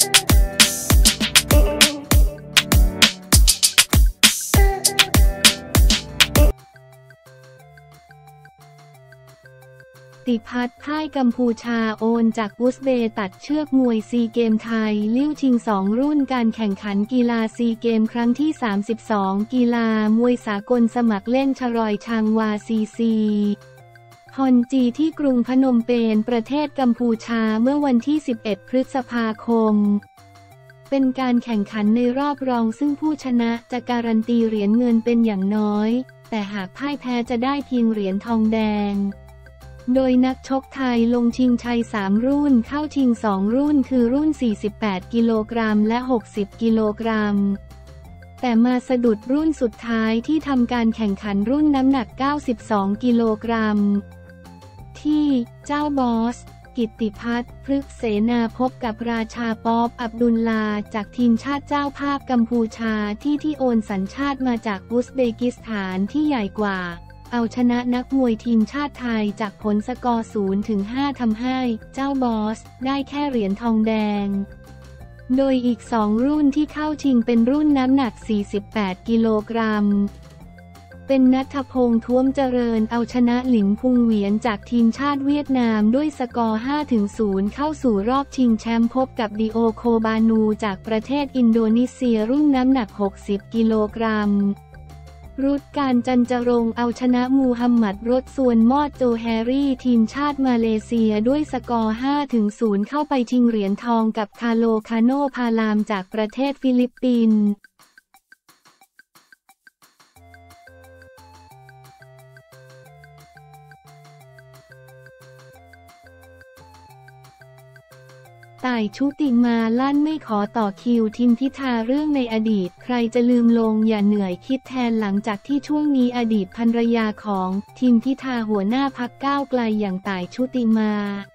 ติพัฒน์พ่ายกัมพูชาโอนจากอุซเบย์ตัดเชือกมวยซีเกมไทยลิ้วชิง2รุ่นการแข่งขันกีฬาซีเกมครั้งที่ 32กีฬามวยสากลสมัครเล่นชรอยชางวาซีฮอนจีที่กรุงพนมเปญประเทศกัมพูชาเมื่อวันที่11พฤษภาคมเป็นการแข่งขันในรอบรองซึ่งผู้ชนะจะการันตีเหรียญเงินเป็นอย่างน้อยแต่หากพ่ายแพ้จะได้เพียงเหรียญทองแดงโดยนักชกไทยลงชิงชัย3รุ่นเข้าชิง2รุ่นคือรุ่น48กิโลกรัมและ60กิโลกรัมแต่มาสะดุดรุ่นสุดท้ายที่ทำการแข่งขันรุ่นน้ำหนัก92กิโลกรัมที่เจ้าบอสกิตติพัฒน์พฤกษเสนาพบกับราชาป๊อบอับดุลลาจากทีมชาติเจ้าภาพกัมพูชาที่โอนสัญชาติมาจากอุซเบกิสถานที่ใหญ่กว่าเอาชนะนักมวยทีมชาติไทยจากผลสกอร์0-5ทำให้เจ้าบอสได้แค่เหรียญทองแดงโดยอีก2รุ่นที่เข้าชิงเป็นรุ่นน้ำหนัก48กิโลกรัมเป็นณัฐพงษ์ท้วมเจริญเอาชนะหลินพุงเหวียนจากทีมชาติเวียดนามด้วยสกอร์5-0เข้าสู่รอบชิงแชมป์พบกับดิโอโคบานูจากประเทศอินโดนีเซียรุ่นน้ำหนัก60กิโลกรัมรุดการจันจรงค์เอาชนะมูฮัมหมัดรถส่วนมอดโจแฮรี่ทีมชาติมาเลเซียด้วยสกอร์5-0เข้าไปชิงเหรียญทองกับคาโลคาโนพาลามจากประเทศฟิลิปปินส์ต่ายชุติมาลั่นไม่ขอต่อคิวทิมพิธาเรื่องในอดีตใครจะลืมลงอย่าเหนื่อยคิดแทนหลังจากที่ช่วงนี้อดีตภรรยาของทิมพิธาหัวหน้าพรรคก้าวไกลอย่างต่ายชุติมา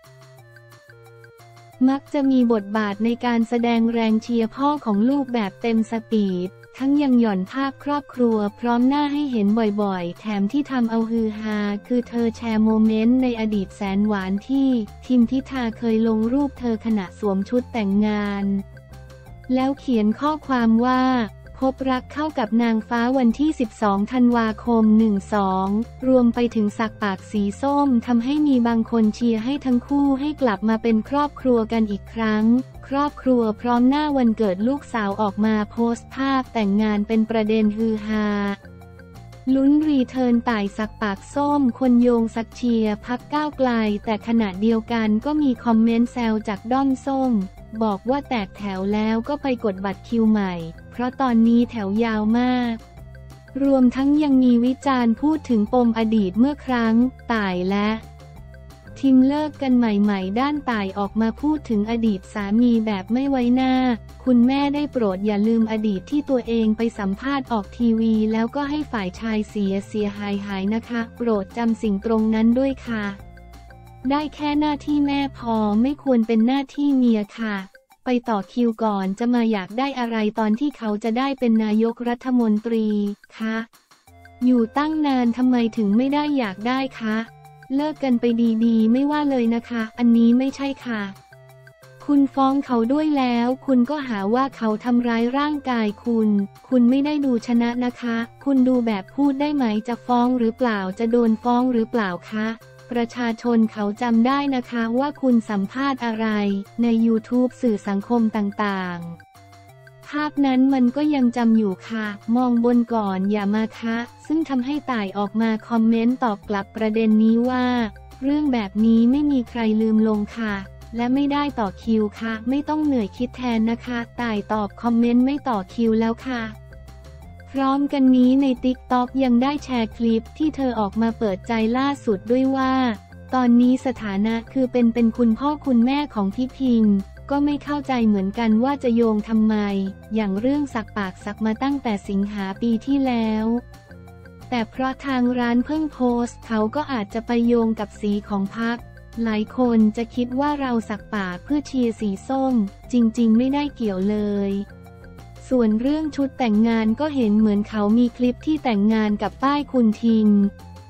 มักจะมีบทบาทในการแสดงแรงเชียร์พ่อของลูกแบบเต็มสปีดทั้งยังหย่อนภาพครอบครัวพร้อมหน้าให้เห็นบ่อยๆแถมที่ทำเอาฮือฮาคือเธอแชร์โมเมนต์ในอดีตแสนหวานที่ทิมพิธาเคยลงรูปเธอขณะสวมชุดแต่งงานแล้วเขียนข้อความว่าพบรักเข้ากับนางฟ้าวันที่12ธันวาคม12รวมไปถึงสักปากสีส้มทำให้มีบางคนเชียร์ให้ทั้งคู่ให้กลับมาเป็นครอบครัวกันอีกครั้งครอบครัวพร้อมหน้าวันเกิดลูกสาวออกมาโพสต์ภาพแต่งงานเป็นประเด็นฮือฮาลุ้นรีเทิร์นต่ายสักปากส้มคนโยงสักเชียร์พรรคก้าวไกลแต่ขณะเดียวกันก็มีคอมเมนต์แซวจากด้อมส้มบอกว่าแตกแถวแล้วก็ไปกดบัตรคิวใหม่เพราะตอนนี้แถวยาวมากรวมทั้งยังมีวิจารณ์พูดถึงปมอดีตเมื่อครั้งต่ายและทิมเลิกกันใหม่ๆด้านต่ายออกมาพูดถึงอดีตสามีแบบไม่ไว้หน้าคุณแม่ได้โปรดอย่าลืมอดีตที่ตัวเองไปสัมภาษณ์ออกทีวีแล้วก็ให้ฝ่ายชายเสียหายนะคะโปรดจำสิ่งตรงนั้นด้วยค่ะได้แค่หน้าที่แม่พอไม่ควรเป็นหน้าที่เมียค่ะไปต่อคิวก่อนจะมาอยากได้อะไรตอนที่เขาจะได้เป็นนายกรัฐมนตรีคะอยู่ตั้งนานทำไมถึงไม่ได้อยากได้คะเลิกกันไปดีๆไม่ว่าเลยนะคะอันนี้ไม่ใช่ค่ะคุณฟ้องเขาด้วยแล้วคุณก็หาว่าเขาทำร้ายร่างกายคุณไม่ได้ดูชนะนะคะคุณดูแบบพูดได้ไหมจะฟ้องหรือเปล่าจะโดนฟ้องหรือเปล่าคะประชาชนเขาจำได้นะคะว่าคุณสัมภาษณ์อะไรใน YouTube สื่อสังคมต่างๆภาพนั้นมันก็ยังจำอยู่ค่ะมองบนก่อนอย่ามาคะซึ่งทำให้ต่ายออกมาคอมเมนต์ตอบกลับประเด็นนี้ว่าเรื่องแบบนี้ไม่มีใครลืมลงค่ะและไม่ได้ต่อคิวค่ะไม่ต้องเหนื่อยคิดแทนนะคะต่ายตอบคอมเมนต์ไม่ต่อคิวแล้วค่ะพร้อมกันนี้ใน TikTok ยังได้แชร์คลิปที่เธอออกมาเปิดใจล่าสุดด้วยว่าตอนนี้สถานะคือเป็นคุณพ่อคุณแม่ของพี่พิมก็ไม่เข้าใจเหมือนกันว่าจะโยงทำไมอย่างเรื่องสักปากสักมาตั้งแต่สิงหาปีที่แล้วแต่เพราะทางร้านเพิ่งโพสต์เขาก็อาจจะไปโยงกับสีของพรรคหลายคนจะคิดว่าเราสักปากเพื่อเชียร์สีส้มจริงๆไม่ได้เกี่ยวเลยส่วนเรื่องชุดแต่งงานก็เห็นเหมือนเขามีคลิปที่แต่งงานกับป้ายคุณทิม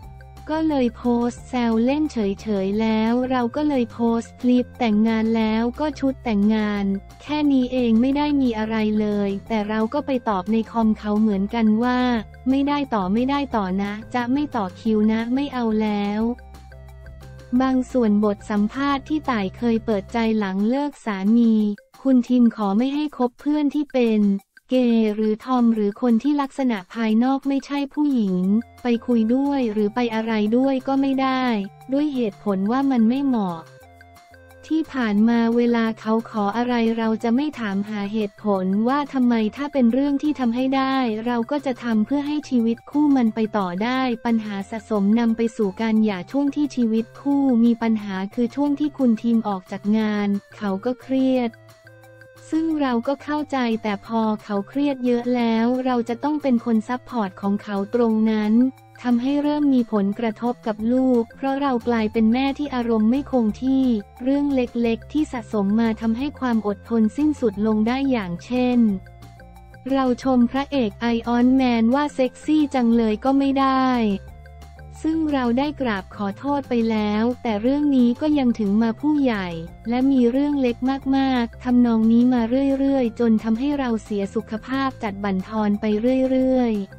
ก็เลยโพสต์แซวเล่นเฉยๆแล้วเราก็เลยโพสต์คลิปแต่งงานแล้วก็ชุดแต่งงานแค่นี้เองไม่ได้มีอะไรเลยแต่เราก็ไปตอบในคอมเขาเหมือนกันว่าไม่ได้ต่อนะจะไม่ต่อคิวนะไม่เอาแล้วบางส่วนบทสัมภาษณ์ที่ต่ายเคยเปิดใจหลังเลิกสามีคุณทิมขอไม่ให้คบเพื่อนที่เป็นเกย์หรือทอมหรือคนที่ลักษณะภายนอกไม่ใช่ผู้หญิงไปคุยด้วยหรือไปอะไรด้วยก็ไม่ได้ด้วยเหตุผลว่ามันไม่เหมาะที่ผ่านมาเวลาเขาขออะไรเราจะไม่ถามหาเหตุผลว่าทำไมถ้าเป็นเรื่องที่ทำให้ได้เราก็จะทำเพื่อให้ชีวิตคู่มันไปต่อได้ปัญหาสะสมนำไปสู่การหย่าช่วงที่ชีวิตคู่มีปัญหาคือช่วงที่คุณทีมออกจากงานเขาก็เครียดซึ่งเราก็เข้าใจแต่พอเขาเครียดเยอะแล้วเราจะต้องเป็นคนซัพพอร์ตของเขาตรงนั้นทำให้เริ่มมีผลกระทบกับลูกเพราะเรากลายเป็นแม่ที่อารมณ์ไม่คงที่เรื่องเล็กๆที่สะสมมาทำให้ความอดทนสิ้นสุดลงได้อย่างเช่นเราชมพระเอกไอออนแมนว่าเซ็กซี่จังเลยก็ไม่ได้ซึ่งเราได้กราบขอโทษไปแล้วแต่เรื่องนี้ก็ยังถึงมาผู้ใหญ่และมีเรื่องเล็กมากๆทำนองนี้มาเรื่อยๆจนทำให้เราเสียสุขภาพจัดบั่นทอนไปเรื่อยๆ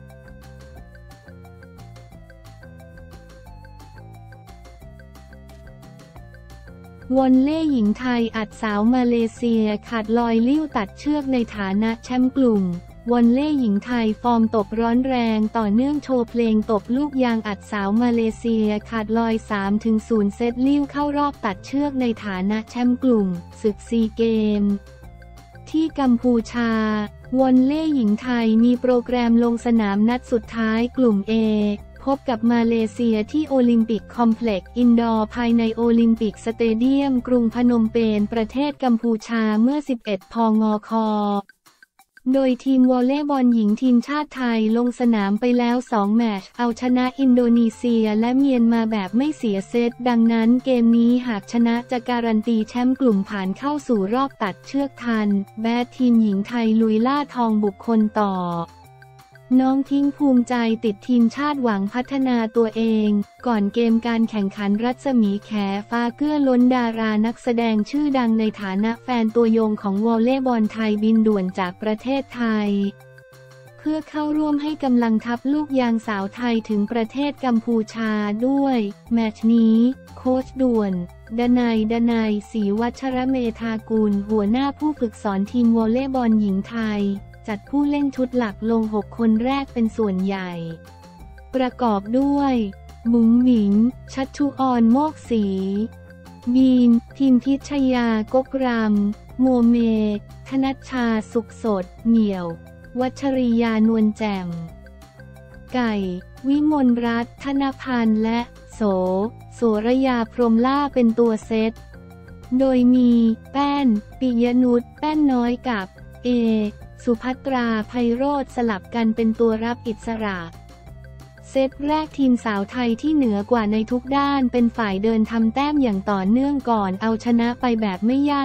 วอลเล่หญิงไทยอัดสาวมาเลเซียขาดลอยลิ่วตัดเชือกในฐานะแชมป์กลุ่มวอลเล่หญิงไทยฟอร์มตบร้อนแรงต่อเนื่องโชว์เพลงตบลูกยางอัดสาวมาเลเซียขาดลอย 3-0 เซตลิ่วเข้ารอบตัดเชือกในฐานะแชมป์กลุ่มศึกซีเกมที่กัมพูชาวอลเล่หญิงไทยมีโปรแกรมลงสนามนัดสุดท้ายกลุ่ม Aพบกับมาเลเซียที่โอลิมปิกคอมเพล็กซ์อินดอร์ภายในโอลิมปิกสเตเดียมกรุงพนมเปญประเทศกัมพูชาเมื่อ 11 พงค. โดยทีมวอลเลย์บอลหญิงทีมชาติไทยลงสนามไปแล้ว2แมตช์เอาชนะอินโดนีเซียและเมียนมาแบบไม่เสียเซตดังนั้นเกมนี้หากชนะจะการันตีแชมป์กลุ่มผ่านเข้าสู่รอบตัดเชือกทันแบดทีมหญิงไทยลุยล่าทองบุคคลต่อน้องทิ้งภูมิใจติดทีมชาติหวังพัฒนาตัวเองก่อนเกมการแข่งขันรัศมีแขฟ้าเกื้อล้นดารานักแสดงชื่อดังในฐานะแฟนตัวยงของวอลเลย์บอลไทยบินด่วนจากประเทศไทยเพื่อเข้าร่วมให้กำลังทัพลูกยางสาวไทยถึงประเทศกัมพูชาด้วยแมตช์นี้โค้ชด่วนดนัยศรีวัชรเมธากุลหัวหน้าผู้ฝึกสอนทีมวอลเลย์บอลหญิงไทยจัดผู้เล่นชุดหลักลง6คนแรกเป็นส่วนใหญ่ประกอบด้วยบุ๋มหมิงชัชชุออนโมกศรีบีมพิมพิชยากกรำโมเมธนัชชาสุขสดเหมี่ยววัชริยานวลแจ่มไก่วิมลรัตน์ธนพันธ์และโสรยาพรหมล่าเป็นตัวเซตโดยมีแป้นปิยนุชแป้นน้อยกับเอสุภัตราไพโรจน์สลับกันเป็นตัวรับอิสระเซตแรกทีมสาวไทยที่เหนือกว่าในทุกด้านเป็นฝ่ายเดินทำแต้มอย่างต่อเนื่องก่อนเอาชนะไปแบบไม่ยาก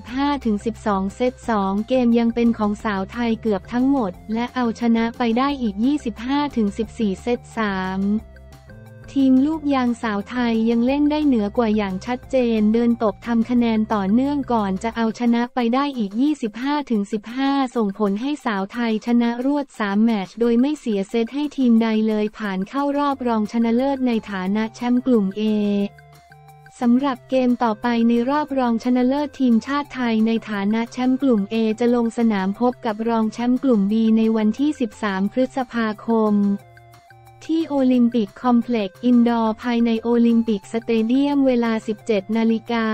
25-12 เซต 2 เกมยังเป็นของสาวไทยเกือบทั้งหมดและเอาชนะไปได้อีก 25-14 เซต 3ทีมลูกยางสาวไทยยังเล่นได้เหนือกว่าอย่างชัดเจนเดินตบทำคะแนนต่อเนื่องก่อนจะเอาชนะไปได้อีก 25-15 ส่งผลให้สาวไทยชนะรวด3แมตช์โดยไม่เสียเซตให้ทีมใดเลยผ่านเข้ารอบรองชนะเลิศในฐานะแชมป์กลุ่ม A สำหรับเกมต่อไปในรอบรองชนะเลิศทีมชาติไทยในฐานะแชมป์กลุ่ม A จะลงสนามพบกับรองแชมป์กลุ่ม B ในวันที่ 13 พฤษภาคมที่โอลิมปิกคอมเพล็กซ์อินดอร์ภายในโอลิมปิกสเตเดียมเวลา 17 นาฬิกา